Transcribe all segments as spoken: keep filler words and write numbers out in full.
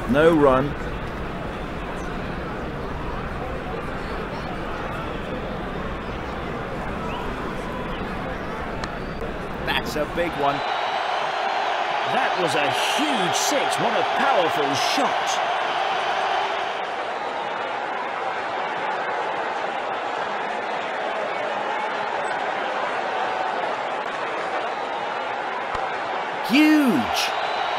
No run. That's a big one. That was a huge six. What a powerful shot. Huge!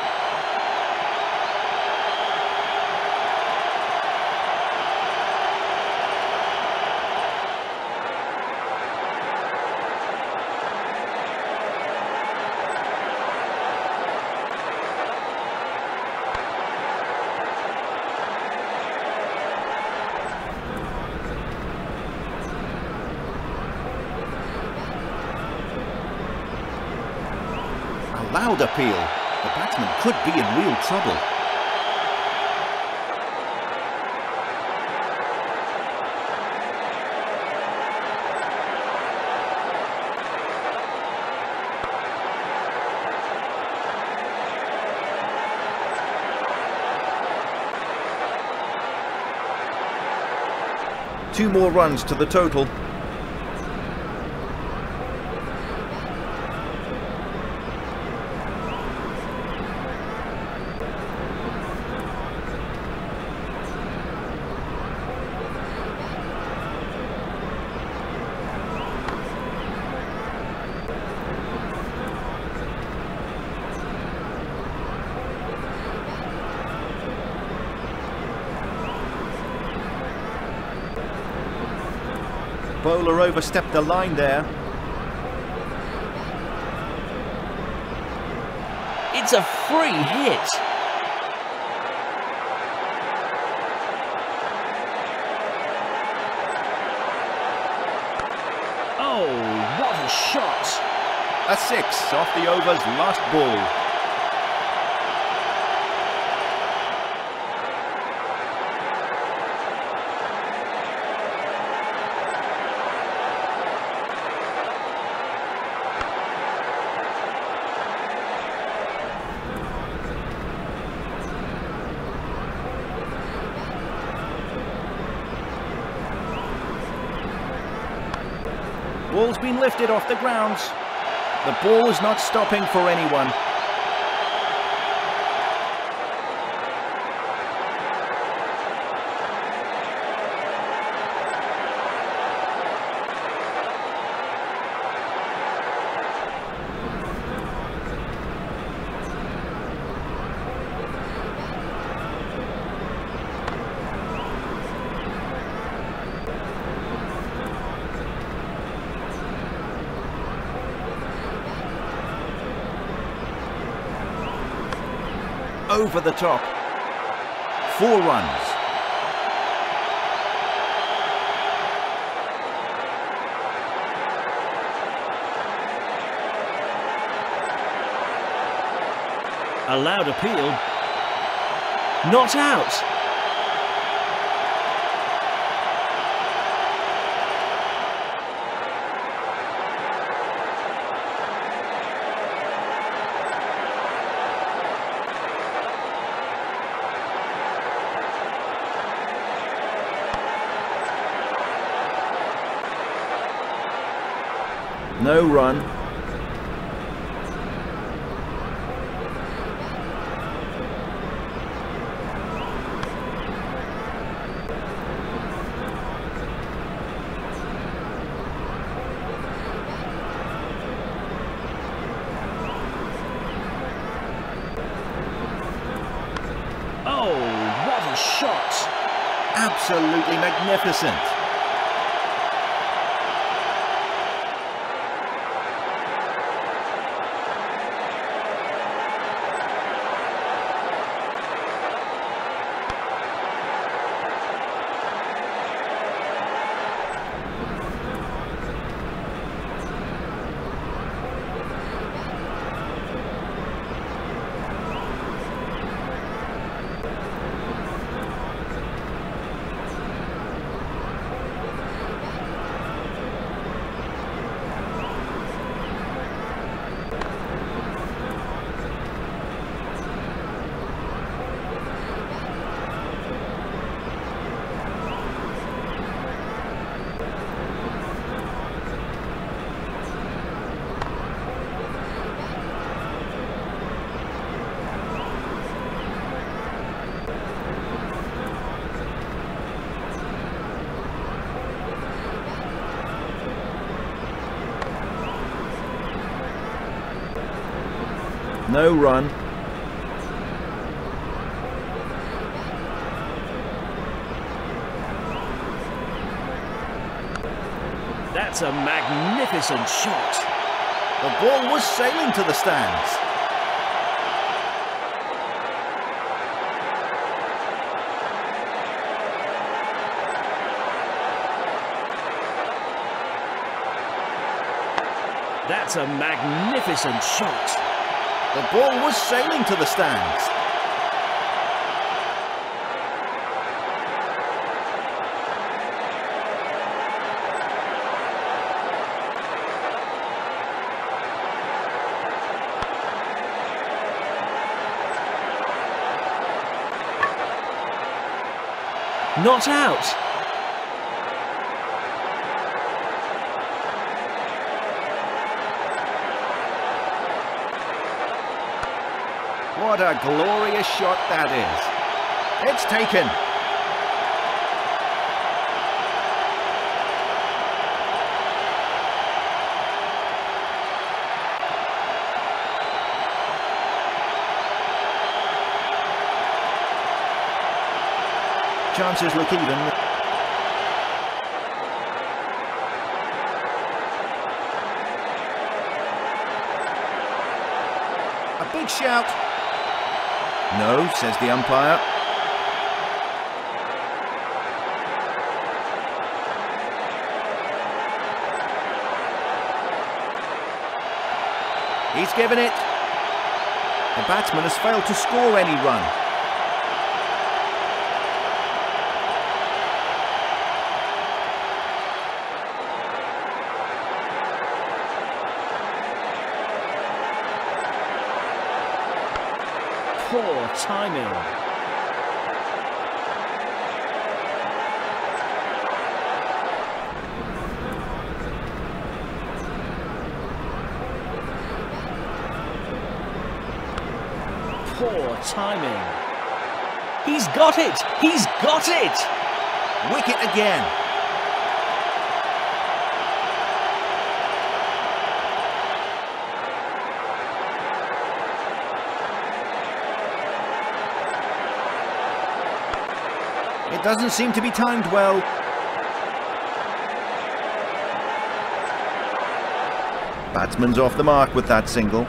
A loud appeal. The batsman could be in real trouble. Two more runs to the total. Bowler overstepped the line there. It's a free hit. Oh, what a shot. A six off the over's last ball. Ball's been lifted off the grounds. The ball is not stopping for anyone. Over the top. Four runs. A loud appeal. Not out. No run. Oh, what a shot! Absolutely magnificent. No run. That's a magnificent shot. The ball was sailing to the stands. That's a magnificent shot. The ball was sailing to the stands. Not out. What a glorious shot that is. It's taken. Chances look even. A big shout. No, says the umpire. He's given it. The batsman has failed to score any run. Poor timing. Poor timing. He's got it! He's got it! Wicket again. It doesn't seem to be timed well. Batsman's off the mark with that single.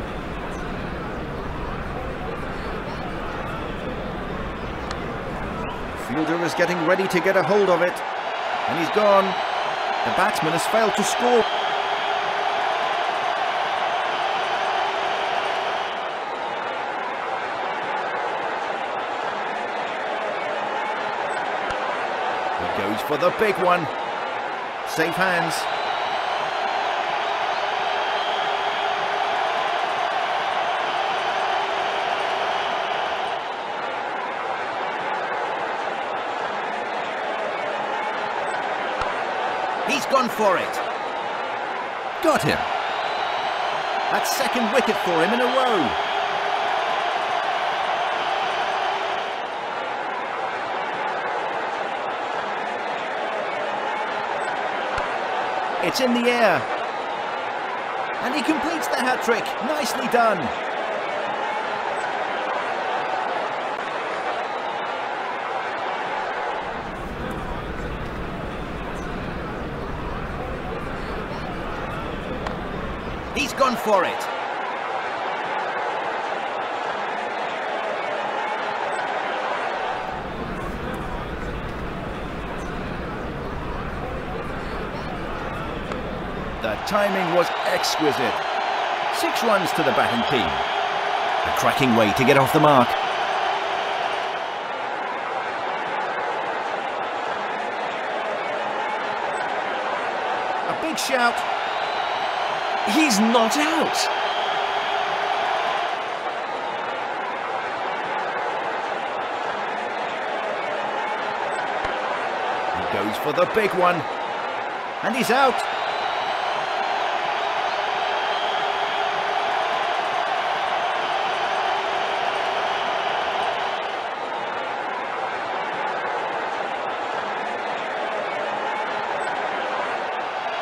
Fielder is getting ready to get a hold of it. And he's gone. The batsman has failed to score. Goes for the big one. Safe hands. He's gone for it. Got him. That's second wicket for him in a row. It's in the air. And he completes the hat-trick. Nicely done. He's gone for it. The timing was exquisite. Six runs to the batting team. A cracking way to get off the mark. A big shout. He's not out. He goes for the big one. And he's out.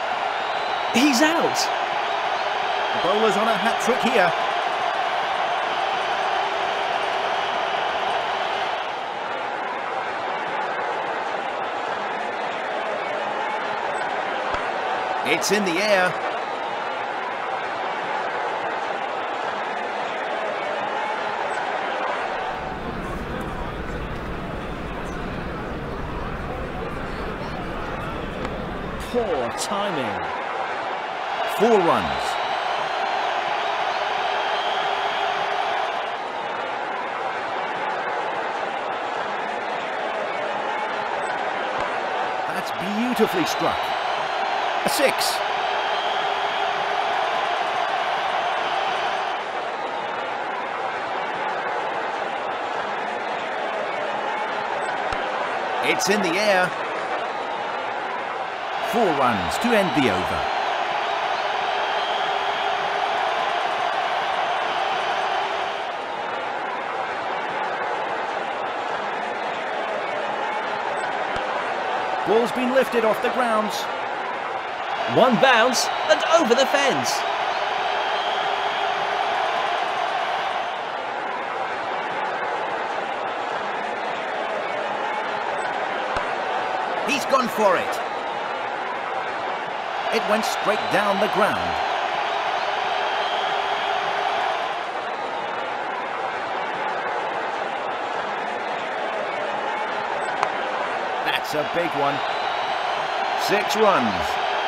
He's out. The bowler's on a hat-trick here. It's in the air. Poor timing. Four runs. That's beautifully struck. A six. It's in the air. Four runs to end the over. Ball's been lifted off the grounds. One bounce and over the fence. He's gone for it. It went straight down the ground. That's a big one. Six runs.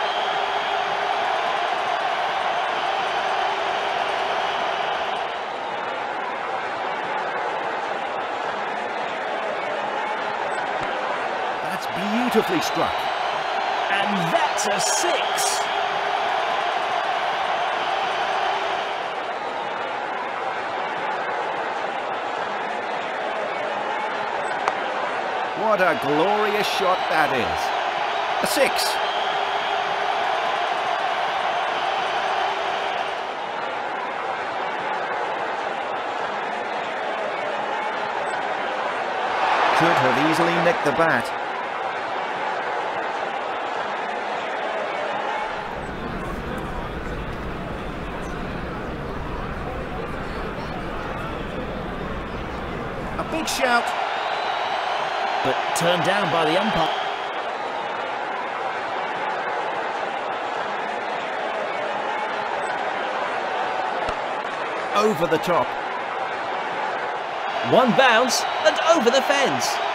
That's beautifully struck. And that's a six. What a glorious shot that is. A six. Could have easily nicked the bat. A big shout. But turned down by the umpire. Over the top. One bounce and over the fence.